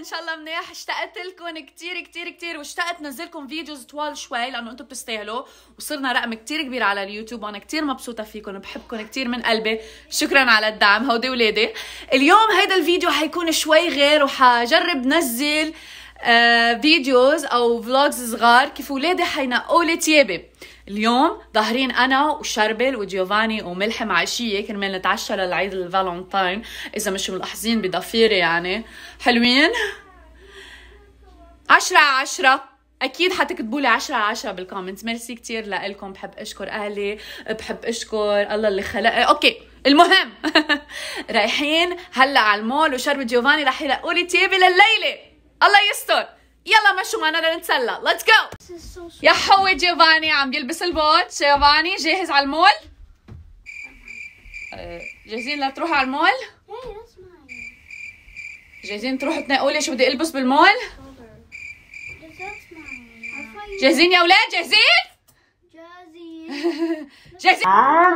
ان شاء الله منيح. اشتقت لكم كثير كثير كثير، واشتقت نزلكم فيديوز طوال شوي لانه انتم بتستاهلوا، وصرنا رقم كثير كبير على اليوتيوب وانا كثير مبسوطه فيكم، بحبكم كثير من قلبي. شكرا على الدعم. هودي ولادي. اليوم هيدا الفيديو حيكون شوي غير، وحجرب نزل فيديوز او فلوجز صغار كيف ولادي حينقوا لي تيابي. اليوم ظاهرين انا وشربل وجيوفاني وملحم عشيه كرمال نتعشى للعيد الفالنتاين، اذا مش ملاحظين بضفيري يعني حلوين. 10/10. اكيد حتكتبوا لي 10/10 بالكومنتس. ميرسي كثير لكم. بحب اشكر اهلي، بحب اشكر الله اللي خلق. اوكي المهم رايحين هلا على المول، وشربل جيوفاني رح يلقوا لي تيابي لليله. الله يستر. يلا مشوا معنا لنتسلى. ليتس جو. يا حوي جيوفاني عم يلبس البوت. جيوفاني جاهز على المول؟ جاهزين لتروحوا على المول؟ جاهزين تروحوا تنقوا لي شو بدي البس بالمول؟ جاهزين يا اولاد؟ جاهزين؟ جاهزين.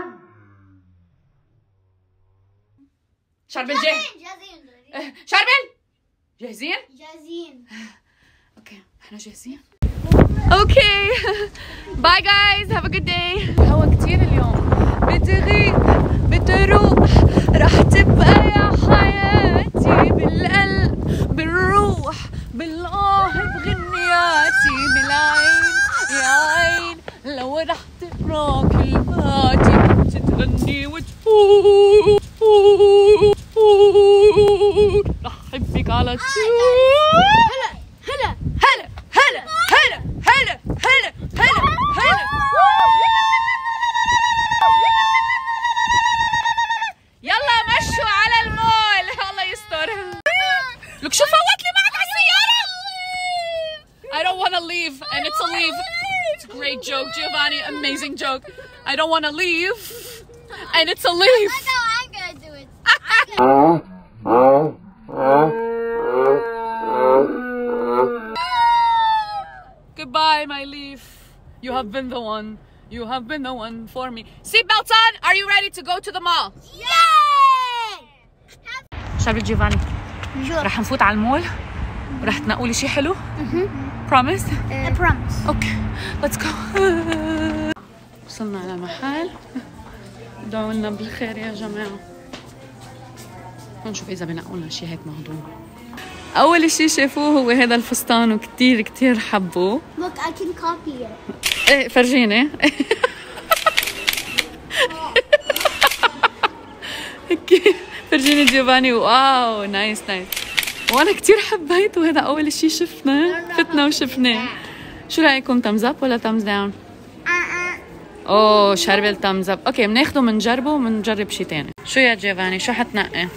شربل جاهز؟ شربل جاهزين؟ جاهزين. اوكي احنا جاهزين. اوكي باي جايز، هاف ا جود داي. الهوا كثير اليوم. بتغيب بتروح، رح تبقى يا حياتي بالقلب بالروح بالآه بغنياتي بالعين يا عين. لو رح تقرا كلماتي تتغني وتفوق رح احبك على طول. هلا هلا هلا هلا هلا هلا هلا هلا. يلا مشوا على المول. الله يستر. لك شو فوت لي معك على السيارة. I don't want to leave and it's a leave. It's a great joke Giovanni, amazing joke. I don't want to leave and it's a leave. I know I'm gonna do it. Goodbye, my leaf. You have been the one. You have been the one for me. Seatbelts on. Are you ready to go to the mall? Yay! شربل جيفاني رح نفوت على المول ورح تنقوا لي شيء حلو. Promise? Promise. اوكي let's go. وصلنا على المحل. ادعوا لنا بالخير يا جماعه. نشوف اذا بنقوا لنا شيء هيك مهضوم. اول شيء شافوه هو هذا الفستان وكثير كثير حبوه. Look, I can copy it. ايه فرجيني. فرجيني جيوفاني. واو نايس نايس. وانا كثير حبيته. هذا اول شيء شفنا فتنا وشفناه. شو رايكم؟ تمز اب ولا تمز داون؟ اوه شربل تمز اب. اوكي بناخده بنجربه وبنجرب شيء ثاني. شو يا جيوفاني شو حتنقي؟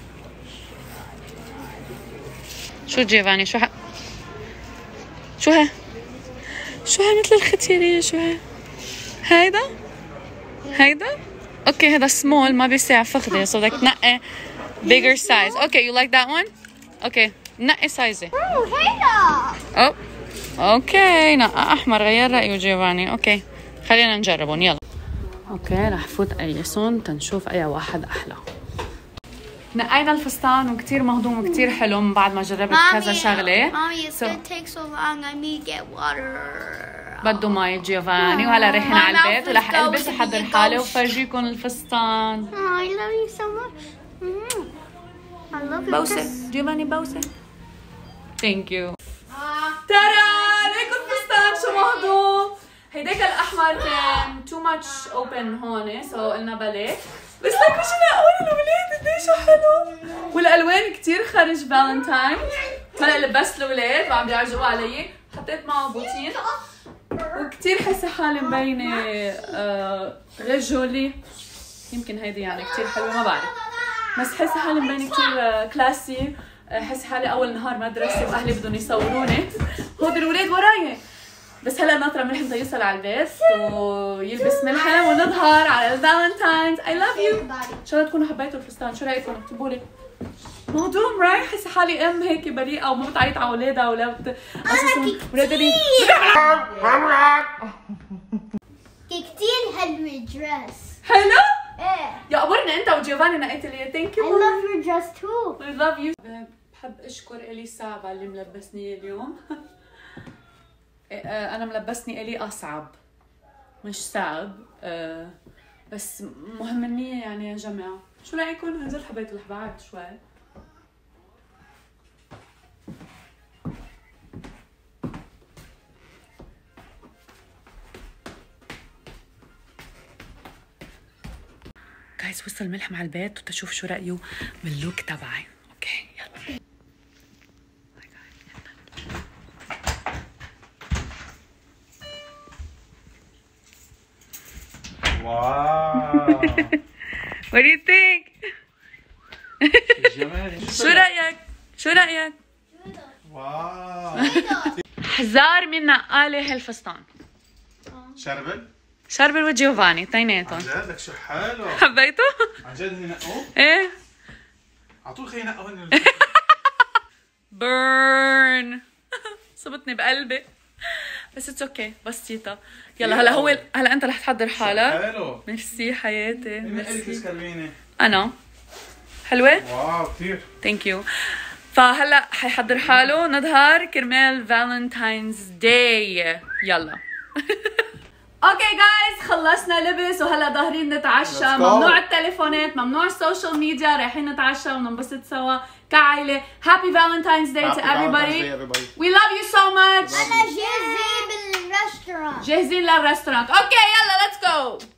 شو جيوفاني شو شو ها؟ شو ها مثل الختيرية؟ شو ها؟ هيدا؟ هيدا؟ اوكي هذا سمول ما بيسع فخدي، so بدك تنقي bigger size. اوكي you like that one؟ اوكي نقي سايزي. هيدا. او اوكي نقى احمر. غير رأيه جيوفاني. اوكي خلينا نجربهم. يلا. اوكي رح فوت قيسهم تنشوف اي واحد احلى. نقينا الفستان وكتير مهضوم وكتير حلو من بعد ما جربت كذا شغله. Mommy, it's gonna take so long. I need to get water. بده مي جيوفاني. وهلا رايحين على البيت ورح البس وحضر حالي وفرجيكم الفستان. Oh, I love you so much. I love you. بوسه جيوفاني بوسه. ثانك يو. ترى ليكم الفستان شو مهضوم. هيداك الاحمر كان تو ماتش اوبن هون، سو قلنا بلي. بس ليكوا شو نقول الاولاد قديش حلو، والالوان كثير خرج فالنتاين. هلا لبست الاولاد وعم بيعجبوا علي. حطيت معه بوتين وكثير حاسه حالي مبينه غير جولي. يمكن هيدي يعني كثير حلوه ما بعرف، بس حاسه حالي مبينه كثير كلاسي. حاسه حالي اول نهار مدرسه واهلي بدهم يصوروني. هود الاولاد وراي. بس هلا ناطره ملحم تيوصل على البيت ويلبس ملحم ونظهر على الفالنتاينز. اي لاف يو. ان شاء الله تكونوا حبيتوا الفستان. شو رايكم؟ اكتبوا لي. مهضوم رايح. حاسه حالي ام هيك بريئه وما بتعيط على اولادها ولا كتير حلوة دريس. حلو؟ ايه يا قبرنا انت وجيوفاني نقيت لي. ثانك يو. I love your dress too. I love you. بحب اشكر اليسا على اللي ملبسني اليوم. انا ملبسني الي اصعب مش صعب، بس مهم النية يعني يا جماعة. شو رايكم؟ انزل حبيت بعد شوي. جايز وصل الملح مع البيت وتشوف شو رأيه باللوك تبعي. اوكي يلا. واو. What do you think? جمال. شو رأيك؟ شو رأيك؟ واو. حزار من نقالة هالفستان. شربل؟ شربل وجيوفاني اثنيناتهم. عن جد لك شو حلو. حبيته؟ عن جد هن نقوه؟ ايه. على طول خلينا نقوه. بيرن. صبتني بقلبي. بس اتس اوكي بسيطة. يلا هلا انت رح تحضر حالك. حلو. ميرسي حياتي. ميرسي. انا حلوة؟ واو كثير. ثانك يو. فهلا حيحضر حاله نظهر كرمال فالنتاينز داي. يلا. اوكي جايز خلصنا لبس وهلا ظاهرين نتعشى. ممنوع التليفونات، ممنوع السوشيال ميديا، رايحين نتعشى وننبسط سوا كعائلة. Happy Valentine's Day to everybody. We love you so much. أنا جاهزين بالرestaurant. جاهزين للرestaurant. اوكي يلا let's go.